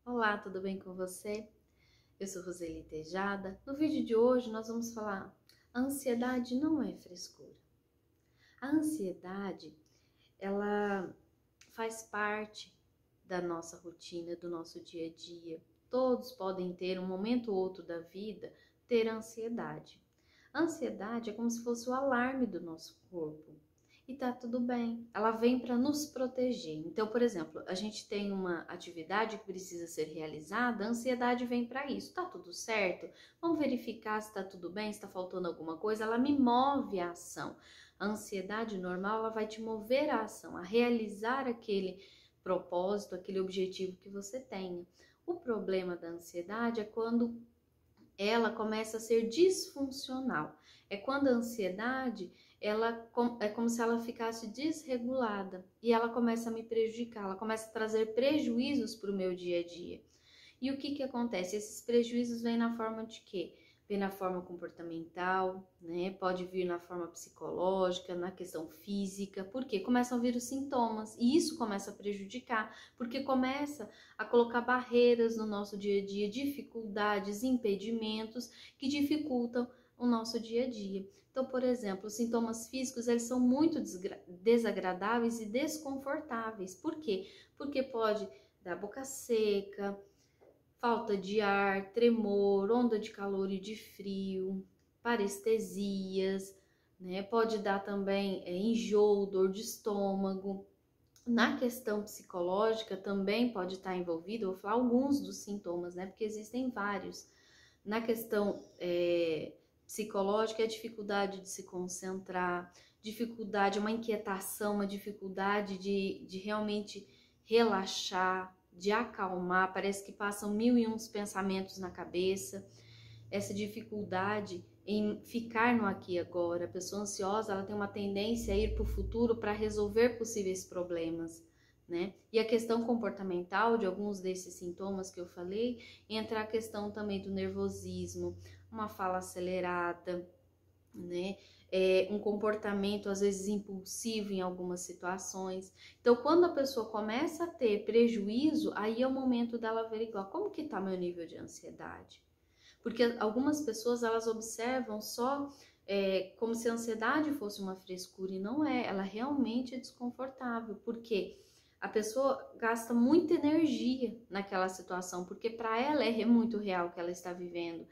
Olá, tudo bem com você? Eu sou Roseli Tejada. No vídeo de hoje nós vamos falar: a ansiedade não é frescura. A ansiedade, ela faz parte da nossa rotina, do nosso dia a dia. Todos podem ter um momento ou outro da vida ter ansiedade. A ansiedade é como se fosse o alarme do nosso corpo. E tá tudo bem. Ela vem para nos proteger. Então, por exemplo, a gente tem uma atividade que precisa ser realizada, a ansiedade vem para isso. Tá tudo certo? Vamos verificar se tá tudo bem, se tá faltando alguma coisa. Ela me move à ação. A ansiedade normal, ela vai te mover à ação, a realizar aquele propósito, aquele objetivo que você tenha. O problema da ansiedade é quando ela começa a ser disfuncional. É quando a ansiedade, é como se ela ficasse desregulada e ela começa a me prejudicar, ela começa a trazer prejuízos para o meu dia a dia. E o que acontece? Esses prejuízos vêm na forma de quê? Vem na forma comportamental, né? Pode vir na forma psicológica, na questão física, porque começam a vir os sintomas e isso começa a prejudicar, porque começa a colocar barreiras no nosso dia a dia, dificuldades, impedimentos que dificultam o nosso dia a dia. Então, por exemplo, os sintomas físicos, eles são muito desagradáveis e desconfortáveis. Por quê? Porque pode dar boca seca, falta de ar, tremor, onda de calor e de frio, parestesias, né? Pode dar também enjoo, dor de estômago. Na questão psicológica também pode estar envolvido, vou falar alguns dos sintomas, né? Porque existem vários. Na questão psicológica, é a dificuldade de se concentrar, dificuldade, uma inquietação, uma dificuldade de realmente relaxar, de acalmar, parece que passam mil e uns pensamentos na cabeça, essa dificuldade em ficar no aqui e agora. A pessoa ansiosa, ela tem uma tendência a ir para o futuro para resolver possíveis problemas, né? E a questão comportamental de alguns desses sintomas que eu falei, entra a questão também do nervosismo, uma fala acelerada, né? Um comportamento às vezes impulsivo em algumas situações. Então, quando a pessoa começa a ter prejuízo, aí é o momento dela averiguar como que tá meu nível de ansiedade. Porque algumas pessoas, elas observam só como se a ansiedade fosse uma frescura e não é, ela realmente é desconfortável, porque a pessoa gasta muita energia naquela situação, porque para ela é muito real o que ela está vivendo.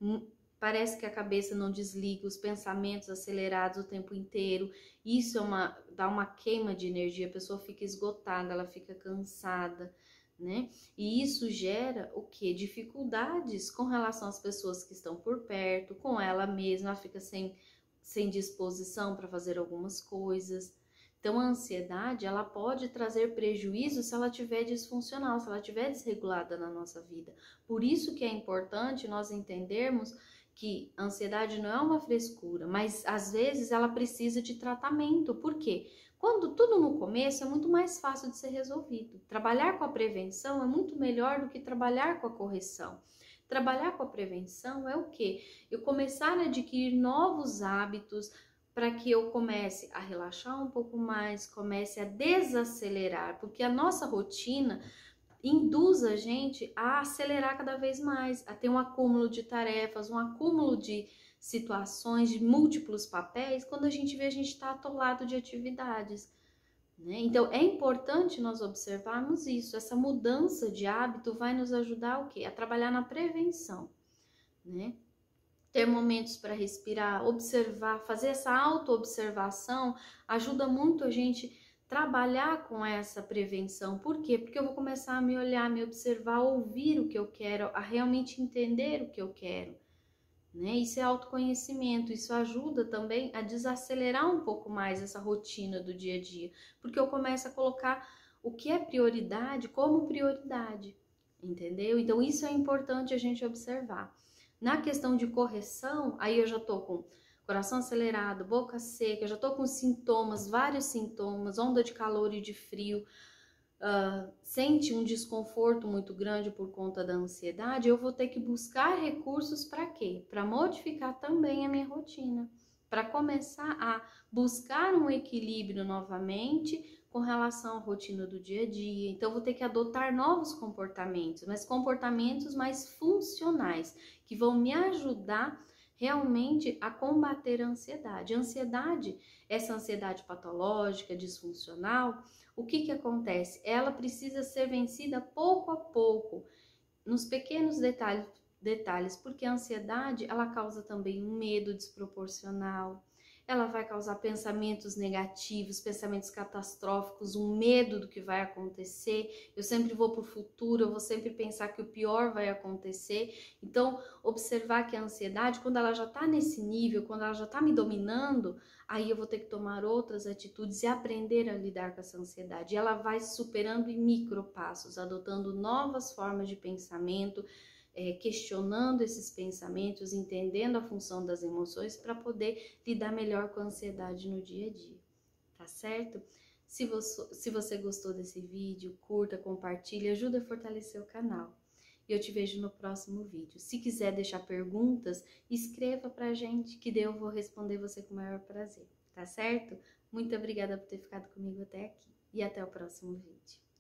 Parece que a cabeça não desliga, os pensamentos acelerados o tempo inteiro. Isso dá uma queima de energia, a pessoa fica esgotada, ela fica cansada, né? E isso gera o quê? Dificuldades com relação às pessoas que estão por perto, com ela mesma, ela fica sem disposição para fazer algumas coisas. Então, a ansiedade, ela pode trazer prejuízo se ela estiver disfuncional, se ela estiver desregulada na nossa vida. Por isso que é importante nós entendermos que a ansiedade não é uma frescura, mas às vezes ela precisa de tratamento. Por quê? Quando tudo no começo é muito mais fácil de ser resolvido. Trabalhar com a prevenção é muito melhor do que trabalhar com a correção. Trabalhar com a prevenção é o quê? Eu começar a adquirir novos hábitos para que eu comece a relaxar um pouco mais, comece a desacelerar, porque a nossa rotina induz a gente a acelerar cada vez mais, a ter um acúmulo de tarefas, um acúmulo de situações, de múltiplos papéis. Quando a gente vê, a gente está atolado de atividades, né? Então, é importante nós observarmos isso. Essa mudança de hábito vai nos ajudar o quê? A trabalhar na prevenção, né? Ter momentos para respirar, observar, fazer essa auto-observação ajuda muito a gente trabalhar com essa prevenção. Por quê? Porque eu vou começar a me olhar, me observar, ouvir o que eu quero, a realmente entender o que eu quero, né? Isso é autoconhecimento, isso ajuda também a desacelerar um pouco mais essa rotina do dia a dia, porque eu começo a colocar o que é prioridade como prioridade, entendeu? Então isso é importante a gente observar. Na questão de correção, aí eu já tô com coração acelerado, boca seca, já tô com sintomas, vários sintomas, onda de calor e de frio, sente um desconforto muito grande por conta da ansiedade, eu vou ter que buscar recursos para quê? Para modificar também a minha rotina, para começar a buscar um equilíbrio novamente com relação à rotina do dia a dia. Então, vou ter que adotar novos comportamentos, mas comportamentos mais funcionais, que vão me ajudar realmente a combater a ansiedade. A ansiedade, essa ansiedade patológica, disfuncional, o que acontece? Ela precisa ser vencida pouco a pouco, nos pequenos detalhes, porque a ansiedade, ela causa também um medo desproporcional, ela vai causar pensamentos negativos, pensamentos catastróficos, um medo do que vai acontecer. Eu sempre vou para o futuro, eu vou sempre pensar que o pior vai acontecer. Então, observar que a ansiedade, quando ela já está nesse nível, quando ela já está me dominando, aí eu vou ter que tomar outras atitudes e aprender a lidar com essa ansiedade. E ela vai se superando em micropassos, adotando novas formas de pensamento, questionando esses pensamentos, entendendo a função das emoções para poder lidar melhor com a ansiedade no dia a dia, tá certo? Se você gostou desse vídeo, curta, compartilhe, ajuda a fortalecer o canal. E eu te vejo no próximo vídeo. Se quiser deixar perguntas, escreva pra gente, que daí eu vou responder você com o maior prazer, tá certo? Muito obrigada por ter ficado comigo até aqui e até o próximo vídeo.